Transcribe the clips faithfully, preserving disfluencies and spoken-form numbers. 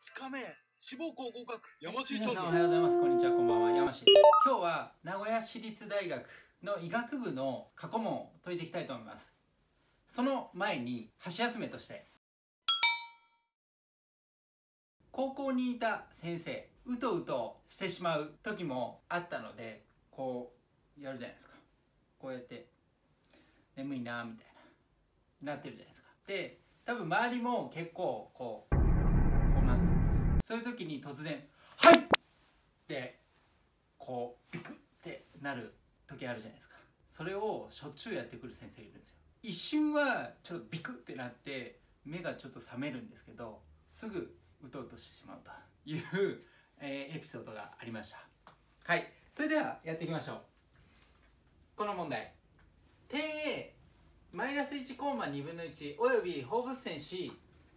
つかめ志望校合格山氏チャンネル。 皆さんおはようございます。こんにちは、こんばんは。山氏です。今日は名古屋市立大学の医学部の過去問を解いていきたいと思います。その前に箸休めとして高校にいた先生うとうとしてしまう時もあったので、こうやるじゃないですか。こうやって眠いなみたいななってるじゃないですか。で多分周りも結構こうこうなってるんですよ。そういう時に突然「はい!」ってこうビクってなる時あるじゃないですか。それをしょっちゅうやってくる先生いるんですよ。一瞬はちょっとビクってなって目がちょっと覚めるんですけど、すぐうとうとしてしまうという、えー、エピソードがありました。はい、それではやっていきましょう。この問題、点 A マイナスいちコンマにぶんのいちおよび放物線 C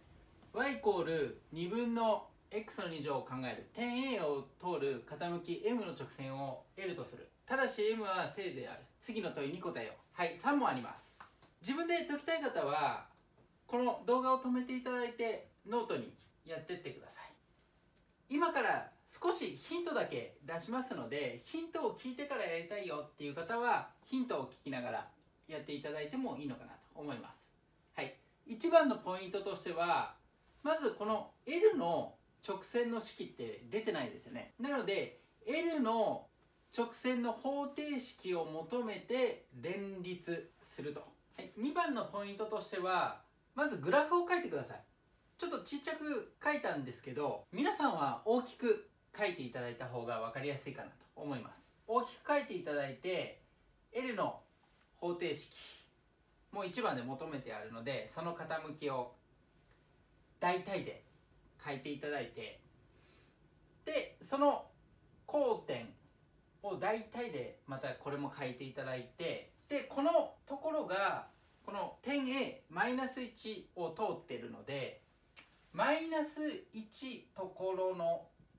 y イコールにぶんの x のに乗を考える。点 A を通る傾き M の直線を L とする。ただし M は正である。次の問いに答えよう。はい、さん問あります。自分で解きたい方はこの動画を止めていただいてノートにやってってください。今から少しヒントだけ出しますので、ヒントを聞いてからやりたいよっていう方はヒントを聞きながらやっていただいてもいいのかなと思います。はい、いちばんのポイントとしては、まずこの L の直線の式って出てないですよね。なので L の直線の方程式を求めて連立すると。はい、にばんのポイントとしては、まずグラフを書いてください。ちょっとちっちゃく書いたんですけど、皆さんは大きく書いていただいた方が分かりやすいかなと思います。大きく書いていただいて L の方程式もういちばんで求めてあるので、その傾きを大体で書いていただいて、でその交点を大体でまたこれも書いていただいて、でこのところがこの点 A マイナスいちを通っているので、マイナスいちところの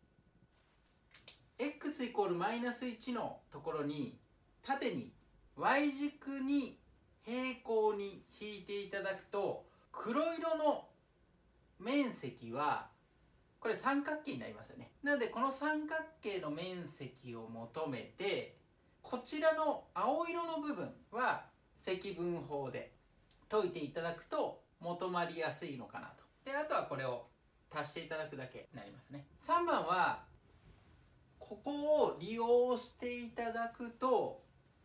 x イコールマイナスいちのところに縦に y 軸に平行に引いていただくと、黒色の面積はこれ三角形になりますよね。なのでこの三角形の面積を求めて、こちらの青色の部分は積分法で解いていただくと求まりやすいのかなと。であとはこれを足していただくだけになりますね。さんばんはここを利用していただくと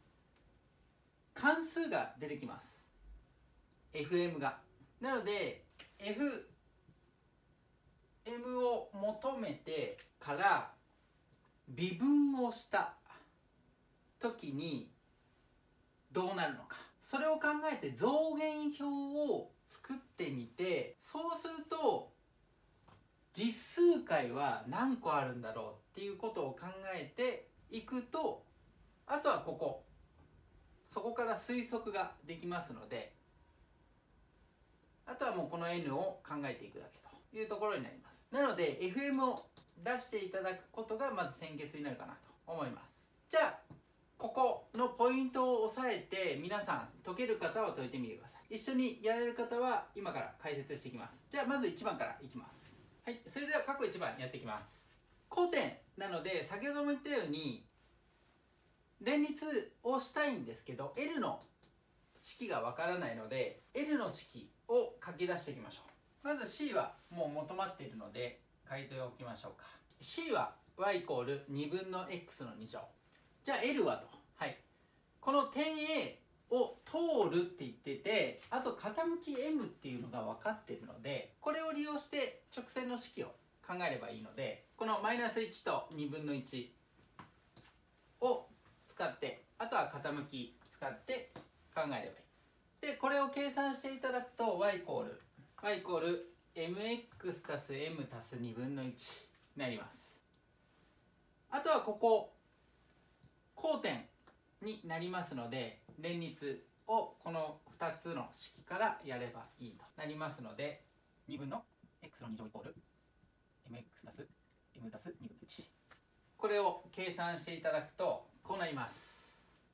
関数が出てきます。 エフエム が。なので エフエム を求めてから微分をした時にどうなるのか、それを考えて増減表を作ってみて、そうすると実数解は何個あるんだろうっていうことを考えていくと、あとはここそこから推測ができますので、あとはもうこの N を考えていくだけというところになります。なので エフエム を出していただくことがまず先決になるかなと思います。じゃあここのポイントを押さえて、皆さん解ける方は解いてみてください。一緒にやれる方は今から解説していきます。じゃあまずいちばんからいきます。はい、それでは過去いちばんやっていきます。交点なので先ほども言ったように連立をしたいんですけど、 L の式がわからないので L の式を書き出していきましょう。まず C はもう求まっているので書いておきましょうか。 C は y イコールにぶんの x のに乗。じゃあ L はと、はい、この点 A を通るって言ってて、あと傾き M っていうのが分かっているので、これを利用して直線の式を考えればいいので、このマイナスいちとにぶんのいちを使って、あとは傾き使って考えればいい。でこれを計算していただくと y イコール y イコール mx たす m たすにぶんのいちになります。あとはここ交点になりますので、連立をこのふたつの式からやればいいとなりますので、にぶんの x のに乗イコール mx たす m たすにぶんのいち、これを計算していただくとこうなります。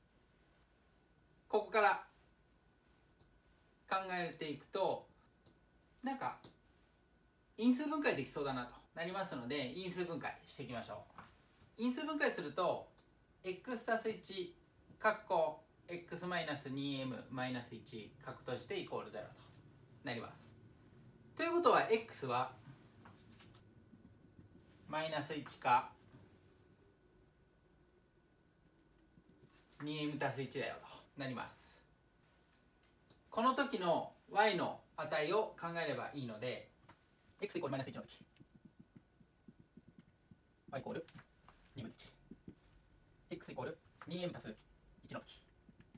ここから考えていくと、なんか因数分解できそうだなとなりますので、因数分解していきましょう。因数分解すると x たすいちかっこ x マイナス にエム マイナスいち角閉じてイコールゼロとなります。ということは x はマイナスいちか にエム たすいちだよとなります。この時の y の値を考えればいいので、 x イコールマイナスいちの時 y イコールにぶんのいち、 x イコール にエム たすいちの時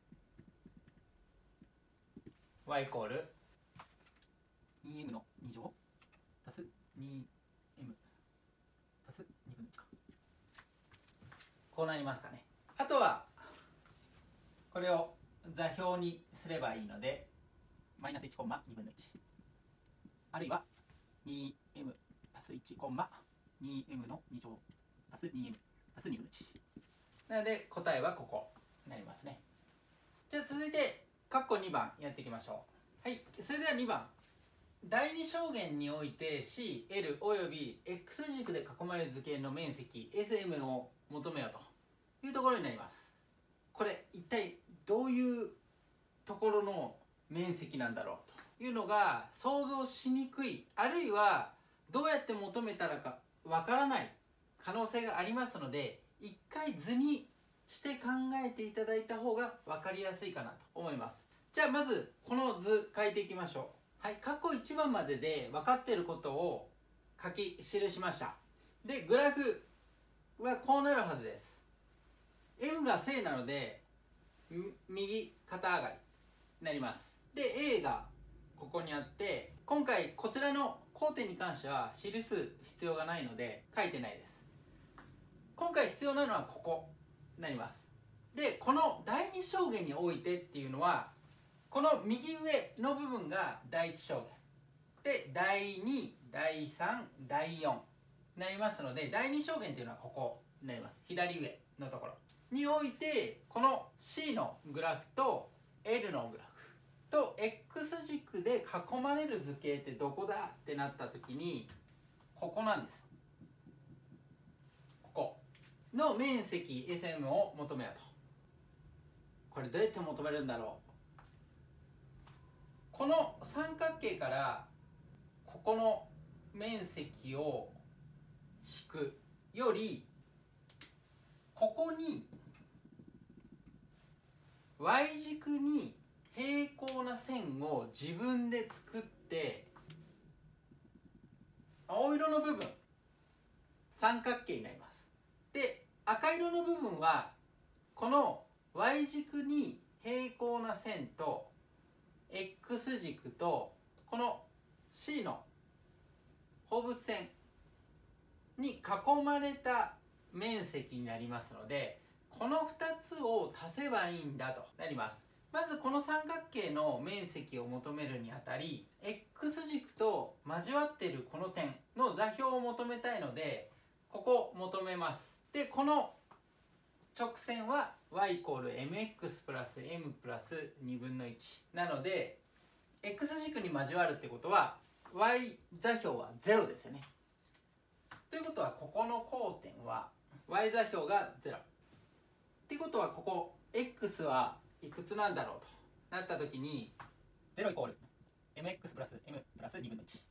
y イコール にエム のに乗足す にエム 足すにぶんのいちか、こうなりますかね。あとはこれを座標にすればいいので、マイナスいちコンマにぶんのいち、あるいは にエム 足すいちコンマ にエム のに乗足す にエム 足すにぶんのいちなので、答えはここになりますね。じゃあ続いて括弧にばんやっていきましょう。はい、それではにばん、第二象限において シーエル および X 軸で囲まれる図形の面積 エスエム を求めようというところになります。これ一体どういうところの面積なんだろうというのが想像しにくい、あるいはどうやって求めたらかわからない可能性がありますので、一回図にして考えていただいた方が分かりやすいかなと思います。じゃあまずこの図書いていきましょう。はい、過去いちばんまでで分かっていることを書き記しました。でグラフはこうなるはずです。 M が正なので右肩上がりになります。で A がここにあって、今回こちらの交点に関しては印数必要がないので書いてないです。今回必要なのはここになります。でこの第二象限においてっていうのは、この右上の部分が第一象限で、だいに、だいさん、だいよんになりますので、第二象限っていうのはここになります。左上のところにおいて、この C のグラフと L のグラフと X 軸で囲まれる図形ってどこだってなった時に、ここなんです。ここの面積 エスエム を求めようと。これどうやって求めるんだろう。この三角形からここの面積を引くより、ここに Y 軸に平行な線を自分で作って、青色の部分三角形になります。で赤色の部分はこの Y 軸に平行な線と X 軸とこの C の放物線に囲まれた面積になりますので、このふたつを足せばいいんだとなります。まずこの三角形の面積を求めるにあたり、 X 軸と交わっているこの点の座標を求めたいので、ここ求めます。でこの直線は y イコール エムエックス プラス m プラスにぶんのいちなので、 X 軸に交わるってことは y 座標はゼロですよね。ということはここの交点は y 座標がゼロっていうことは、ここ x はいくつなんだろうとなったときに、ゼロイコール エムエックス プラス m プラスにぶんのいち、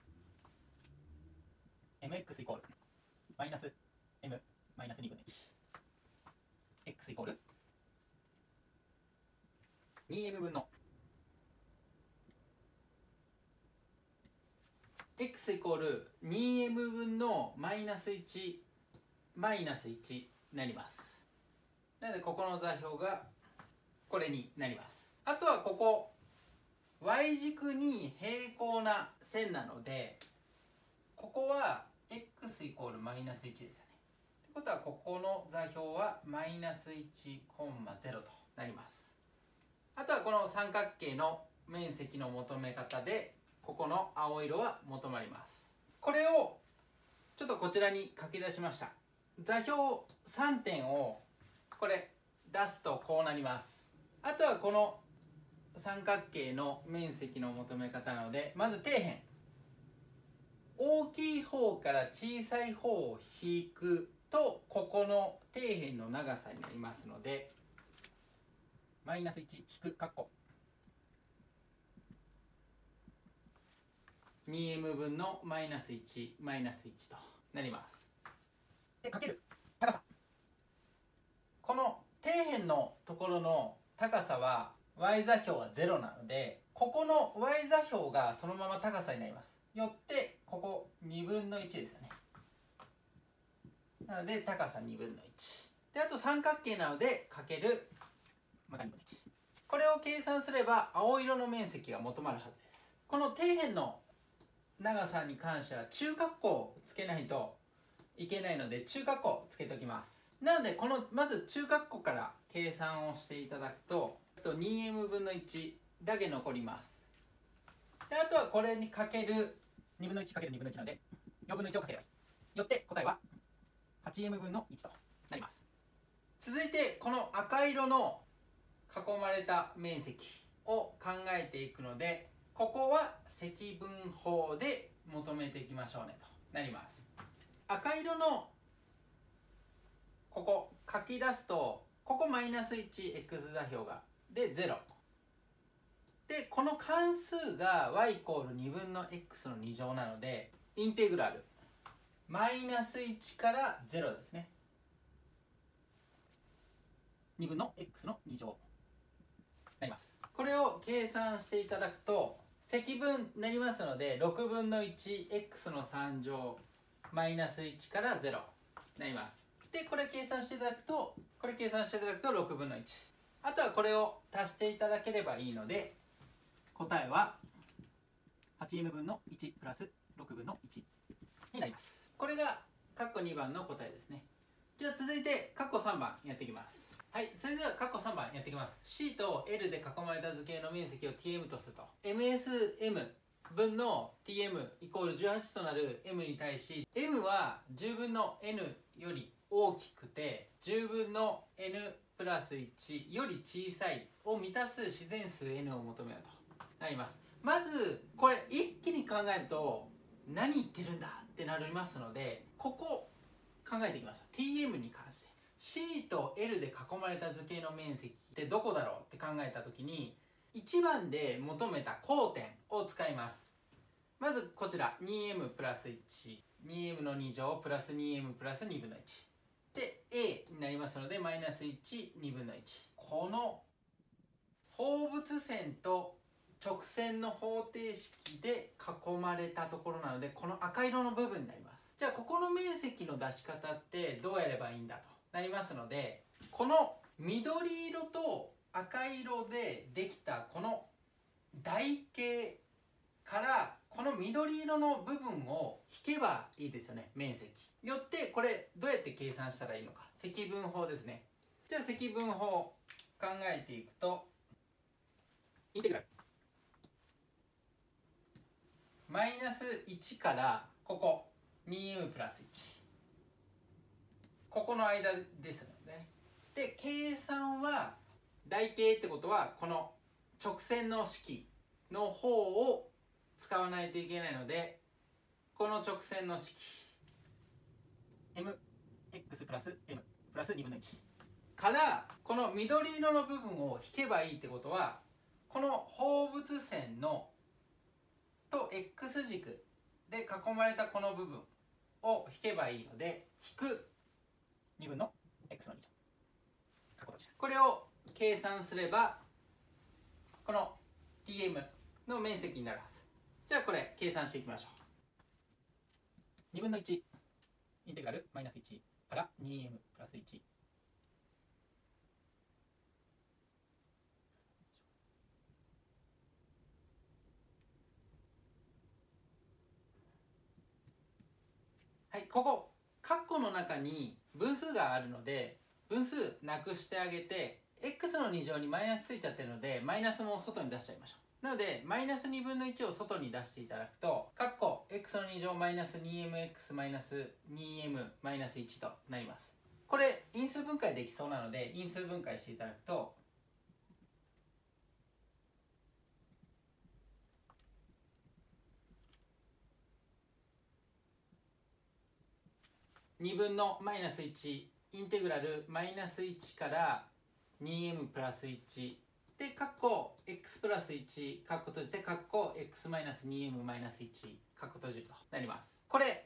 エムエックス イコールマイナス m マイナスにぶんのいち、 x イコール にエム 分の x イコール にエム 分のマイナスいちマイナスいちになります。なのでここの座標がこれになります。あとはここ y 軸に平行な線なので、ここは x イコールマイナスいちですよね。ということはここの座標はマイナスいちコンマゼロとなります。あとはこの三角形の面積の求め方で、ここの青色は求まります。これをちょっとこちらに書き出しました。座標さんてんをこれ出すとこうなります。あとはこの三角形の面積の求め方なので、まず底辺大きい方から小さい方を引くとここの底辺の長さになりますので、マイナスいち引く括弧 にエム 分のマイナスいちマイナスいちとなります。でかける高さ、この底辺のところの高さは y 座標はゼロなので、ここの y 座標がそのまま高さになります。よってここにぶんのいちですよね。なので高さにぶんのいちで、あと三角形なのでかけるまたにぶんのいち、これを計算すれば青色の面積が求まるはずです。この底辺の長さに関しては中括弧をつけないといけないので、中括弧をつけておきます。なのでこのまず中括弧から計算をしていただくと にエム 分のいちだけ残ります。であとはこれにかけるにぶんのいちかけるにぶんのいちなのでよんぶんのいちをかければいい。よって答えは はちエム 分のいちとなります。続いてこの赤色の囲まれた面積を考えていくので、ここは積分法で求めていきましょうねとなります。赤色のここ書き出すと、ここマイナス いちエックス 座標がでゼロで、この関数が y イコールにぶんの x のに乗なので、インテグラルマイナスいちからゼロですね。にぶんの x のに乗なります。これを計算していただくと積分になりますので、ろくぶんのいちエックス のさん乗マイナスいちからゼロになります。でこれ計算していただくと、これ計算していただくとろくぶんのいち、あとはこれを足していただければいいので、答えは はちエム 分のいちプラスろくぶんのいちになります。これが括弧にばんの答えですね。じゃあ続いて括弧さんばんやっていきます。はい、それでは括弧さんばんやっていきます。 C と L で囲まれた図形の面積を ティーエム とすると エムエスエム 分の ティーエム イコールじゅうはちとなる M に対し M はじゅうぶんの N より大きくてじゅうぶんの N プラスいちより小さいを満たす自然数 N を求めようとなります。まずこれ一気に考えると何言ってるんだってなりますので、ここ考えていきましょう。 ティーエム に関して C と L で囲まれた図形の面積ってどこだろうって考えた時に、いちばんで求めた交点を使います。まずこちら にエム プラスいち にエム のに乗プラス にエム プラスにぶんのいちで A になりますのでマイナスいちにぶんのいち、この放物線と直線の方程式で囲まれたところなので、この赤色の部分になります。じゃあここの面積の出し方ってどうやればいいんだとなりますので、この緑色と赤色でできたこの台形からこの緑色の部分を引けばいいですよね、面積。よってこれどうやって計算したらいいのか、積分法ですね。じゃあ積分法考えていくと、インテグラルマイナスいちからここ にエム プラスいち、ここの間ですので、ね、で計算は台形ってことはこの直線の式の方を使わないといけないので、この直線の式 エムエックス プラス M プラスにぶんのいちからこの緑色の部分を引けばいいってことは、この放物線のと X 軸で囲まれたこの部分を引けばいいので、引くにぶんの X のに乗、これを計算すればこの ティーエム の面積になるはず。じゃあこれ計算していきましょう。にぶんのいちインテグラルマイナスいちから にエム プラスいちはい、ここ括弧の中に分数があるので分数なくしてあげて x のに乗にマイナスついちゃってるのでマイナスも外に出しちゃいましょう。なのでマイナスにぶんのいちを外に出していただくと、括弧 x のに乗マイナス にエムエックス マイナス にエム マイナスいちとなります。これ因数分解できそうなので因数分解していただくと、 にぶんのマイナスいちインテグラルマイナスいちから にエム プラスいちで、カッコ x プラスいち、カッコ閉じて、カッコ x マイナス にエム マイナスいち、カッコ閉じるとなります。これ、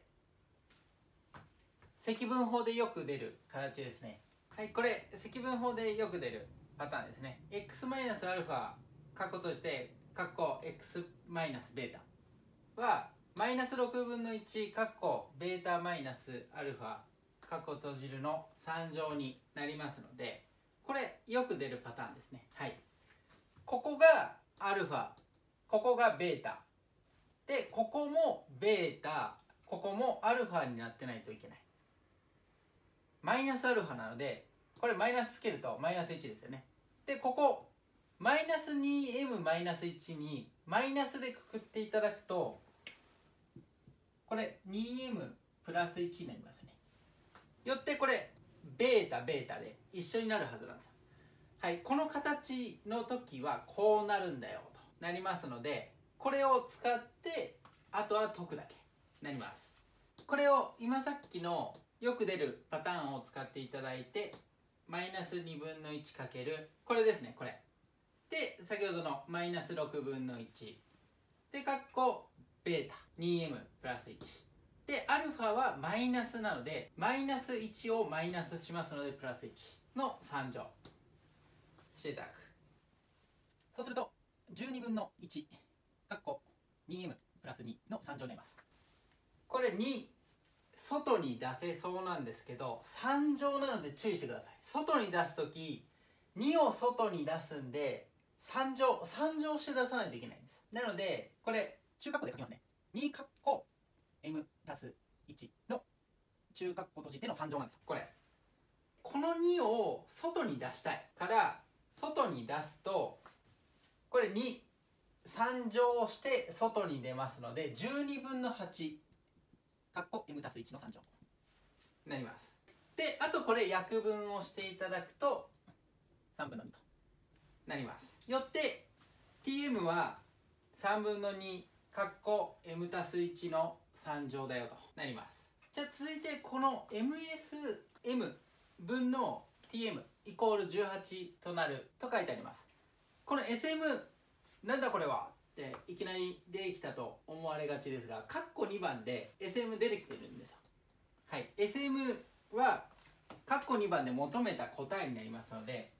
積分法でよく出る形ですね。はい、これ、積分法でよく出るパターンですね。x マイナスアルファ、カッコ閉じて、カッコ x マイナスベータは、マイナスろくぶんのいち、カッコベータマイナスアルファ、カッコ閉じるのさん乗になりますので、これ、よく出るパターンですね。はい。ここがアルファ、ここがベータ。で、ここもベータ、ここもアルファになってないといけない。マイナスアルファなので、これマイナスつけるとマイナスいちですよね。で、ここ、マイナス にエム マイナスいちにマイナスでくくっていただくと、これ にエム プラスいちになりますね。よってこれ、ベータ、ベータで一緒になるはずなんですよ。はい、この形の時はこうなるんだよとなりますので、これを使ってあとは解くだけなります。これを今さっきのよく出るパターンを使っていただいて、マイナスにぶんのいちかけるこれですね、これで、先ほどのマイナスろくぶんのいちで、カッコベータ にエム プラスいちで、アルファはマイナスなのでマイナスいちをマイナスしますのでプラスいちのさん乗していただく。そうするとじゅうにぶんのいちカッコ にエム プラスにのさん乗になります。これに外に出せそうなんですけど、さん乗なので注意してください。外に出すときにを外に出すんでさん乗さん乗して出さないといけないんです。なのでこれ中括弧で書きますね。にカッコ m 足すいちの中括弧閉じてのさん乗なんです。これこのにを外に出したいから外に出すと、これにさん乗して外に出ますのでじゅうにぶんのはちカッコ m 足すいちのさん乗になります。で、あとこれ約分をしていただくとさんぶんのにとなります。よって ティーエム はさんぶんのにカッコ m 足すいちのさん乗だよとなります。じゃあ続いてこの エムエスエム 分の ティーエム イコールじゅうはちとなると書いてあります。この エスエム なんだこれはっていきなり出てきたと思われがちですが、カッコにばんで エスエム 出てきてるんですよ。はい、エスエム はカッコにばんで求めた答えになりますので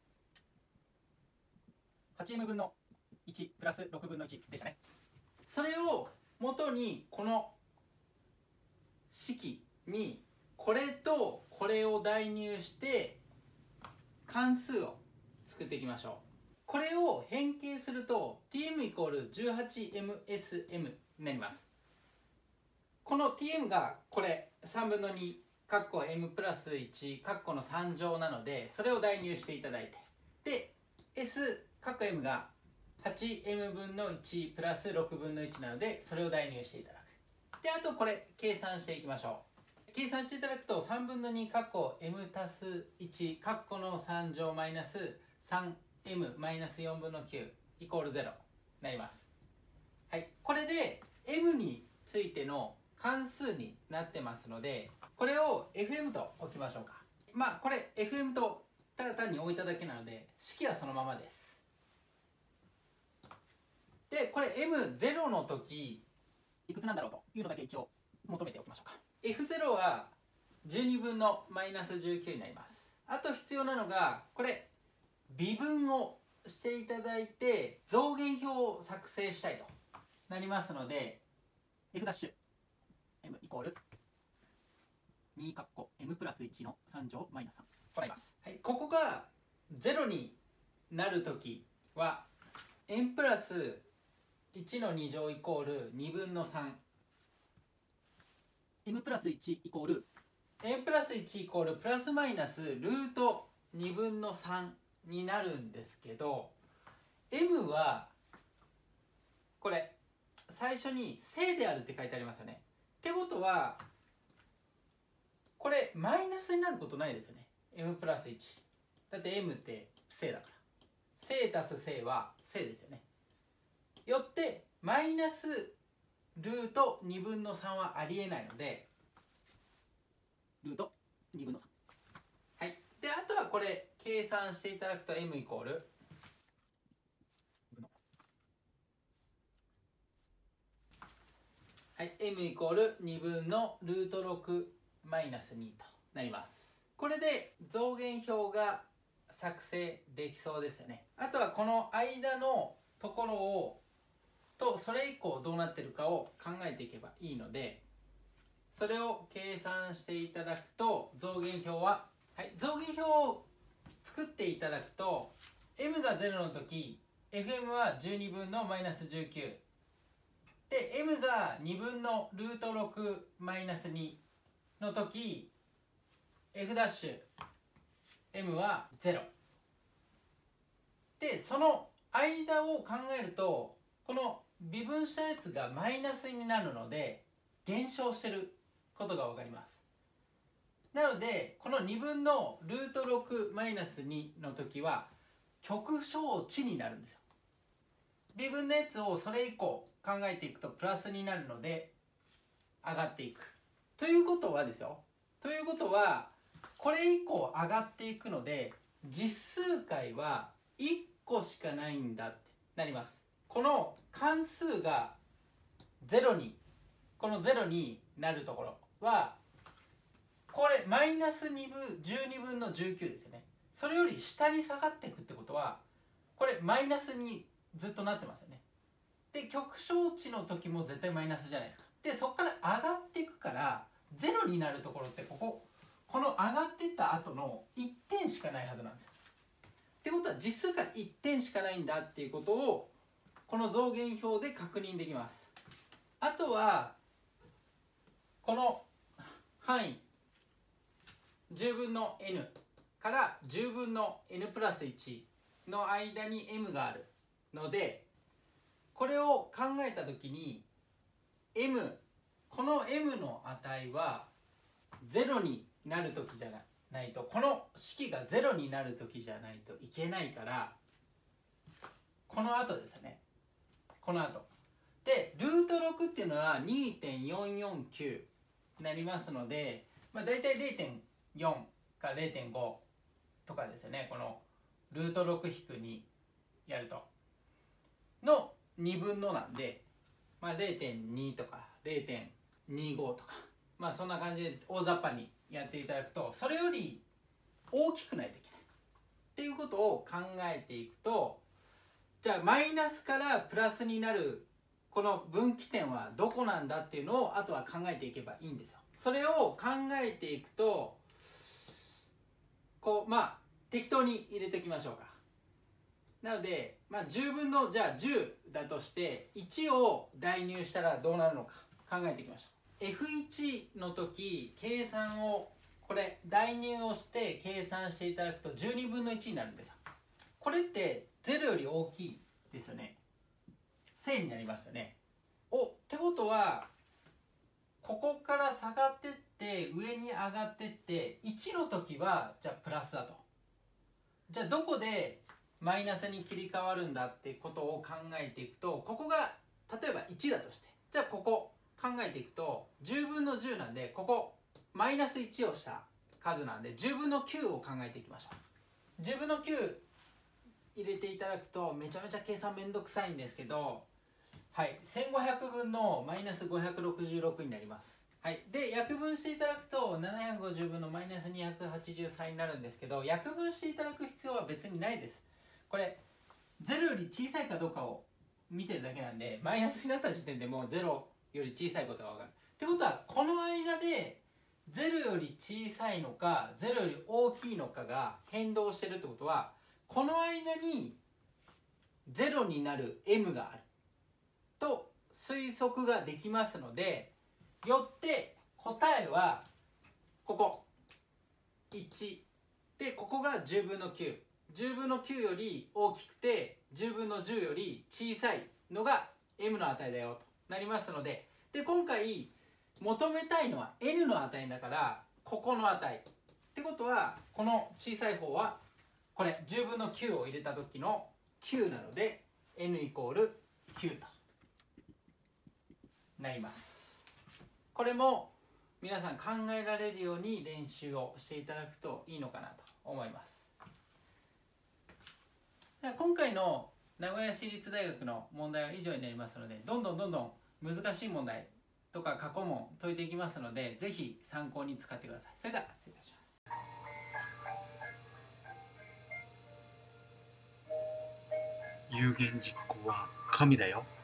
はちエム 分のいちプラスろくぶんのいちでしたね。それを元にこの式にこれとこれを代入して関数を作っていきましょう。これを変形すると ティーエム イコール じゅうはちエムエスエム になります。この ティーエム がこれさんぶんのにカッコ m プラスいちカッコのさん乗なので、それを代入していただいて、で S カッコ m が はちエム 分のいちプラスろくぶんのいちなので、それを代入していただく。で、あとこれ計算していきましょう。計算していただくとさんぶんのにカッコ m 足すいちカッコのさん乗マイナス さんエム マイナスよんぶんのきゅうイコールゼロになります。はい、これで m についての関数になってますので、これを エフエム と置きましょうか。まあこれ エフエム とただ単に置いただけなので式はそのままです。でこれ エムゼロ の時いくつなんだろうというのだけ一応求めておきましょうか。 エフゼロ はじゅうにぶんのマイナスじゅうきゅうになります。あと必要なのがこれ微分をしていただいて増減表を作成したいとなりますので F' m イコールにカッコ m プラスいちのさん乗マイナスさんとなります。はい、ここがゼロになるときは n プラスいちのに乗イコールにぶんのさん m プラスいちイコール n プラスいちイコールプラスマイナスルートにぶんのさんになるんですけど、 m はこれ最初に正であるって書いてありますよね。ってことはこれマイナスになることないですよね。 m プラスいちだって m って正だから、正足す正は正ですよね。よってマイナスルートにぶんのさんはありえないのでルートにぶんのさん。 はい。で、あとはこれ計算していただくと m イコールはい、m イコールにぶんのルートろくマイナスにとなります。これで増減表が作成できそうですよね。あとはこの間のところをとそれ以降どうなってるかを考えていけばいいので、それを計算していただくと増減表は、はい、増減表を作っていただくと m がゼロの時 エフエム はじゅうにぶんのマイナスじゅうきゅうで m がにぶんのルートろくマイナスにの時 f' m はゼロで、その間を考えるとこの微分したやつがマイナスになるので減少してることが分かります。なのでこのにぶんのルートろくマイナスにの時は極小値になるんですよ。微分のやつをそれ以降考えていくとプラスになるので上がっていく。ということはですよ。ということはこれ以降上がっていくので実数解はいっこしかないんだってなります。この関数がゼロにこのゼロになるところはこれマイナスにぶんじゅうにぶんのじゅうきゅうですよね。それより下に下がっていくってことはこれマイナスにずっとなってますよね。で極小値の時も絶対マイナスじゃないですか。でそこから上がっていくからゼロになるところってこここの上がっていった後のいってんしかないはずなんですよ。ってことは実数がいってんしかないんだっていうことをこの増減表で確認できます。あとはこの範囲じゅうぶんの n からじゅうぶんの n プラスいちの間に m があるのでこれを考えたときに m この m の値はゼロになるときじゃないとこの式がゼロになるときじゃないといけないからこの後ですよね。この後でルートろくっていうのは にてんよんよんきゅう になりますので、まあ、大体 れいてんよん か れいてんご とかですよね。このルートろく引くにやるとのにぶんのなんで、まあ、れいてんに とか れいてんにご とかまあそんな感じで大雑把にやっていただくとそれより大きくないといけないっていうことを考えていくと、じゃあマイナスからプラスになるこの分岐点はどこなんだっていうのをあとは考えていけばいいんですよ。それを考えていくとこうまあ適当に入れておきましょうか。なので、まあ、じゅうぶんのじゃあじゅうだとしていちを代入したらどうなるのか考えていきましょう。 エフいち の時計算をこれ代入をして計算していただくとじゅうにぶんのいちになるんですよ。これってゼロより大きいですよね。正になりますよね。おってことはここから下がってって上に上がってっていちの時はじゃあプラスだと。じゃあどこでマイナスに切り替わるんだってことを考えていくとここが例えばいちだとしてじゃあここ考えていくとじゅうぶんのじゅうなんでここマイナスいちをした数なんでじゅうぶんのきゅうを考えていきましょう。じゅうぶんのきゅう入れていただくとめちゃめちゃ計算めんどくさいんですけど、はいせんごひゃくぶんのマイナスごひゃくろくじゅうろくになります。はい、で約分していただくとななひゃくごじゅうぶんのマイナスにひゃくはちじゅうさんになるんですけど約分していただく必要は別にないです。これゼロより小さいかどうかを見てるだけなんでマイナスになった時点でもうゼロより小さいことが分かる。ってことはこの間でゼロより小さいのかゼロより大きいのかが変動してるってことはこの間にゼロになる m があると推測ができますのでよって答えはここいちでここがじゅうぶんのきゅうじゅうぶんのきゅうより大きくてじゅうぶんのじゅうより小さいのが m の値だよとなりますので、で今回求めたいのは n の値だからここの値ってことはこの小さい方はこれじゅうぶんのきゅうを入れた時のきゅうなので n イコールきゅうとなります。これも皆さん考えられるように練習をしていただくといいのかなと思います。では今回の名古屋市立大学の問題は以上になりますので、どんどんどんどん難しい問題とか過去問解いていきますので、ぜひ参考に使ってください。それでは失礼いたします。 有言実行は神だよ。